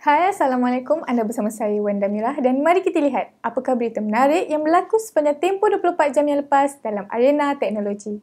Hai, Assalamualaikum. Anda bersama saya, Wanda Mirah, dan mari kita lihat apakah berita menarik yang berlaku sepanjang tempoh 24 jam yang lepas dalam arena teknologi.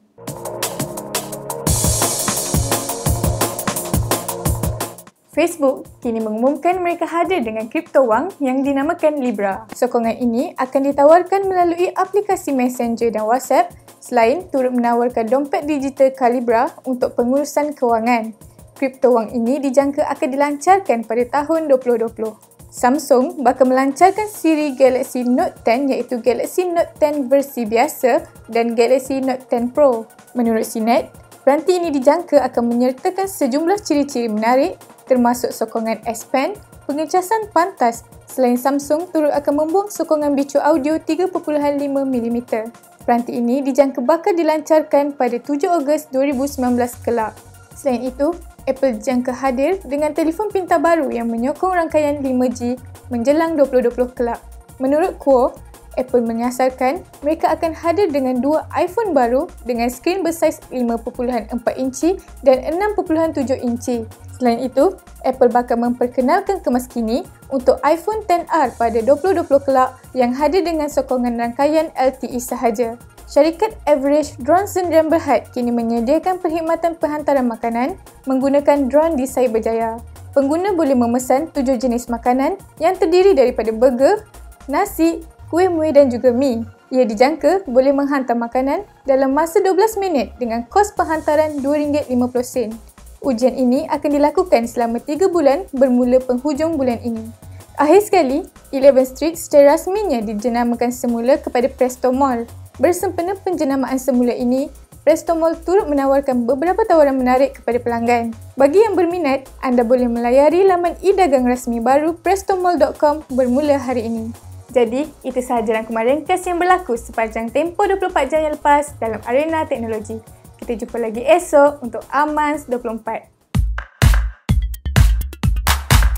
Facebook kini mengumumkan mereka hadir dengan kripto wang yang dinamakan Libra. Sokongan ini akan ditawarkan melalui aplikasi Messenger dan WhatsApp, selain turut menawarkan dompet digital Calibra untuk pengurusan kewangan. Kripto wang ini dijangka akan dilancarkan pada tahun 2020. Samsung bakal melancarkan siri Galaxy Note 10 iaitu Galaxy Note 10 versi biasa dan Galaxy Note 10 Pro. Menurut CNET, peranti ini dijangka akan menyertakan sejumlah ciri-ciri menarik termasuk sokongan S Pen, pengecasan pantas. Selain Samsung turut akan membuang sokongan bicu audio 3.5mm. Peranti ini dijangka bakal dilancarkan pada 7 Ogos 2019 kelak. Selain itu, Apple dijangka hadir dengan telefon pintar baru yang menyokong rangkaian 5G menjelang 2020 kelak. Menurut Kuo, Apple menyasarkan mereka akan hadir dengan dua iPhone baru dengan skrin bersaiz 5.4 inci dan 6.7 inci. Selain itu, Apple bakal memperkenalkan kemas kini untuk iPhone XR pada 2020 kelak yang hadir dengan sokongan rangkaian LTE sahaja. Syarikat Average Drones dan Berhad kini menyediakan perkhidmatan penghantaran makanan menggunakan drone di Cyberjaya. Pengguna boleh memesan 7 jenis makanan yang terdiri daripada burger, nasi, kuih muih dan juga mi. Ia dijangka boleh menghantar makanan dalam masa 12 minit dengan kos penghantaran RM2.50. Ujian ini akan dilakukan selama 3 bulan bermula penghujung bulan ini. Akhir sekali, 11 Street secara rasminya dijenamakan semula kepada Presto Mall. Bersempena penjenamaan semula ini, Presto Mall turut menawarkan beberapa tawaran menarik kepada pelanggan. Bagi yang berminat, anda boleh melayari laman e-dagang rasmi baru prestomall.com bermula hari ini. Jadi, itu sahaja rangkuman ringkas yang berlaku sepanjang tempoh 24 jam yang lepas dalam arena teknologi. Kita jumpa lagi esok untuk Amans 24.